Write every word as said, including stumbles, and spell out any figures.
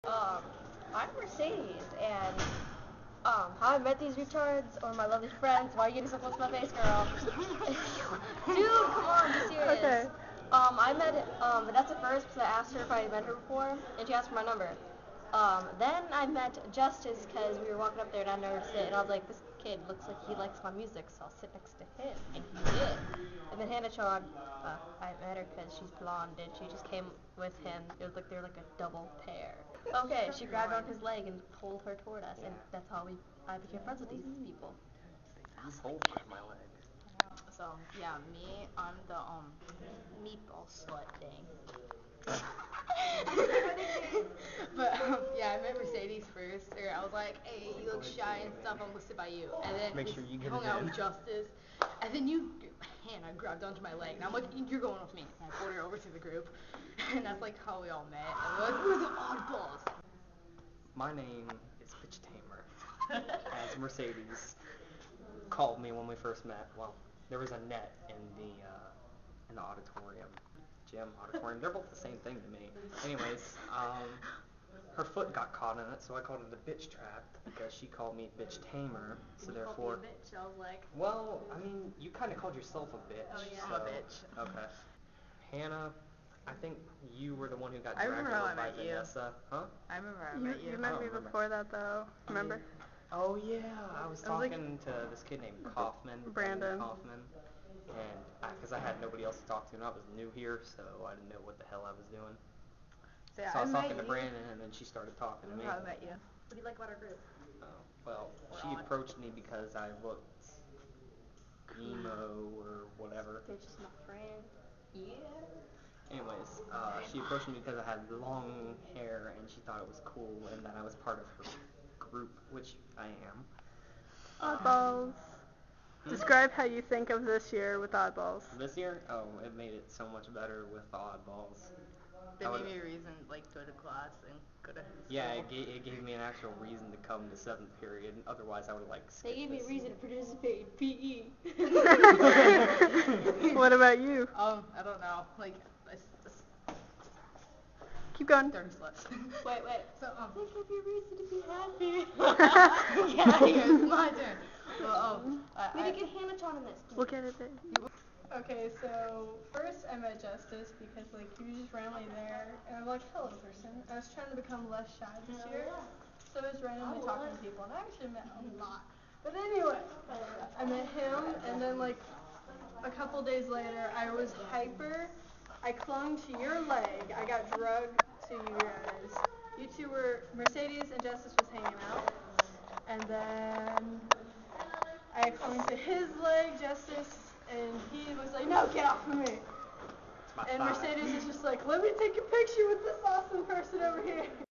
Um, I'm Mercedes, and um, how I met these retards or my lovely friends. Why are you getting so close to my face, girl? Dude, come on, be serious. Okay. Um, I met um Vanessa first because I asked her if I had met her before, and she asked for my number. Um, then I met Justice because we were walking up there and I noticed it, and I was like, this kid looks like he likes my music, so I'll sit next to him, and he did. And then Hannah Chon, uh, I met her because she's blonde, and she just came with him. It was like they were like a double pair. Okay, she grabbed on his leg and pulled her toward us, and that's how we I became friends with these people. You pulled my leg. So yeah, me, I'm the um meatball slut thing. But um, yeah, I met Mercedes first. Or I was like, hey, you look shy and stuff. I'm gonna sit by you. And then Make sure you get hung it out in. with Justice. And then you, Hannah, grabbed onto my leg, and I'm like, you're going with me. And I pulled her over to the group, and that's like how we all met. And we're like, we're the oddballs. My name is Bitch Tamer, as Mercedes called me when we first met. Well, there was a net in the uh, in the auditorium, gym auditorium. They're both the same thing to me. Anyways, um, her foot got caught in it, so I called it a bitch trap because she called me Bitch Tamer. So You therefore, called me a bitch. I was like, well, I mean, you kind of called yourself a bitch. oh yeah, so, I'm a bitch. Okay. Hannah, I think you were the one who got I dragged remember how over I by met you. Vanessa, huh? I remember I You, met you. you I met don't me remember. before that though. Remember? Oh yeah, I was It was like- talking to this kid named Kaufman, Brandon. Kaufman, and because I, I had nobody else to talk to, and I was new here, so I didn't know what the hell I was doing. So, yeah, So I was met talking to you. Brandon, and then she started talking to me. How I met you. What do you like about our group? Oh, well, We're she odd. approached me because I looked emo or whatever. They're just my friend. Yeah. Anyways, uh, she approached me because I had long hair, and she thought it was cool, and that I was part of her group, which I am. Oddballs. Hmm? Describe how you think of this year with Oddballs. This year, oh, it made it so much better with the Oddballs. They I made would- me a reason like go to class and go to Yeah, school. it gave, it gave me an actual reason to come to seventh period. Otherwise, I would like skip They gave me a this. reason to participate in P E. What about you? Um, I don't know, like, it's, it's Keep going. dirty sluts. Wait, wait. So, um, They gave me a reason to be happy. yeah, anyways, my turn. Well, um, I, We I, could get Hannah Chon in this. We'll get it there. Okay, so first I met Justice because like he was just randomly there, and I'm like, hello person. I was trying to become less shy this year, so I was randomly talking to people, and I actually met a lot. But anyway, I met him, and then like a couple days later, I was hyper. I clung to your leg. I got drugged to you guys. You two were Mercedes and Justice was hanging out, and then I clung to his leg, Justice. And he was like, no, get off of me. My And thigh. Mercedes is just like, let me take a picture with this awesome person over here.